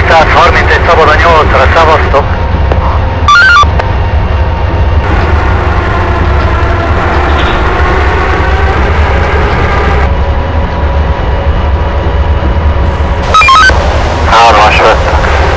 131 szabad a 8-ra, szavaztok. Hármas vettek.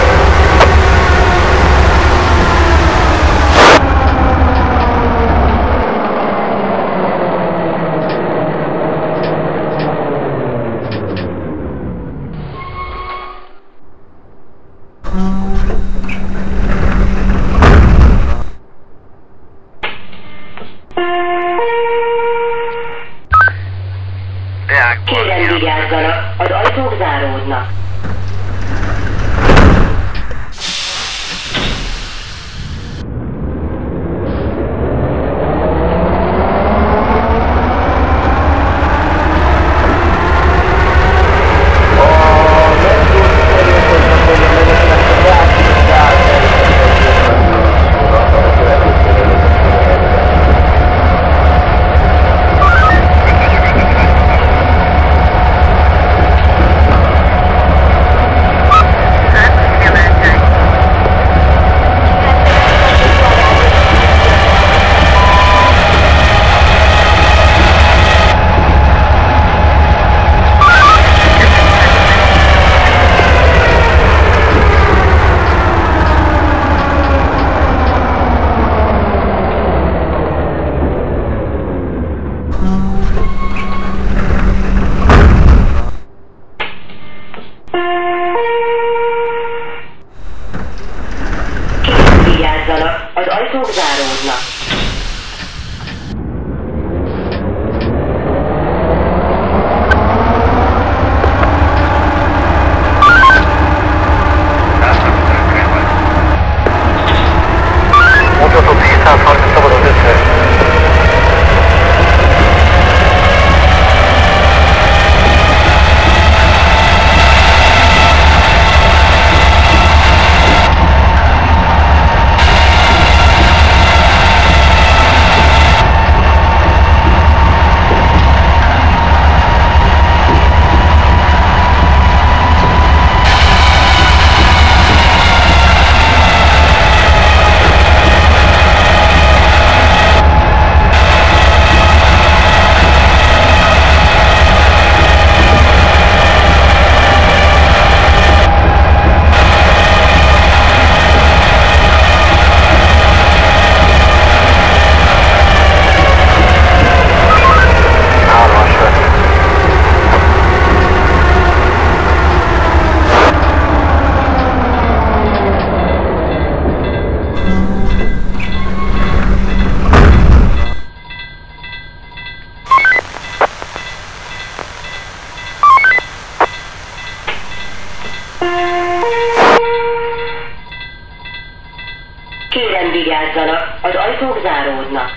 Kérem vigyázzanak, az ajtók záródnak. Kérem vigyázzanak, az ajtók záródnak. Mutatom 430 szabad az 5-re. Kérem vigyázzanak, az ajtók záródnak.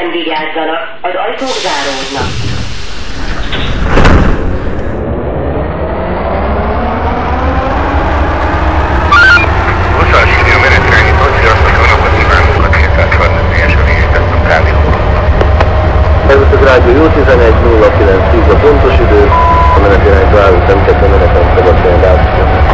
Kérem vigyázzanak, az ajtók záródnak. Elveszett rádió jó 11:09 a pontos idő, a menetirányba álló M2 meneten szabadhelyen látszódnak.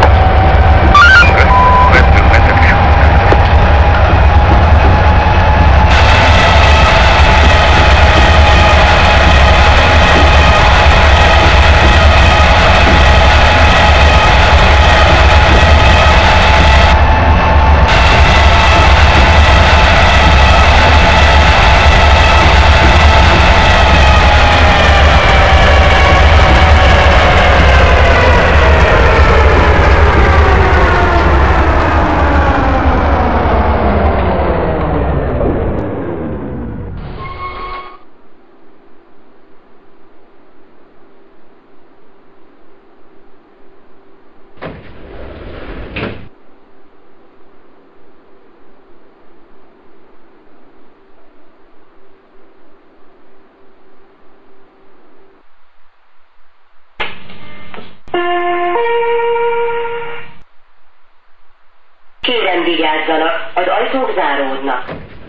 Kérem vigyázzanak, az ajtók záródnak.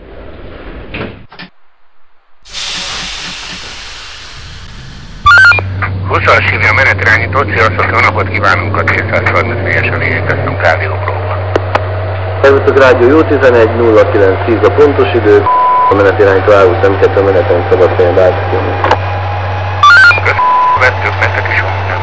Huszas hívja a menetirányítót, sziasztok, jó napot kívánunk a 234-esen érkeztünk rádiópróba. Elveszett rádió jó 11:09 a pontos idő, a menetirányba álló M2 meneten szabadhelyen látszódnak. Vettük, mentek is mondani.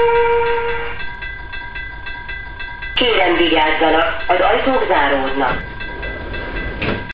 Kérem vigyázzanak, az ajtók záródnak.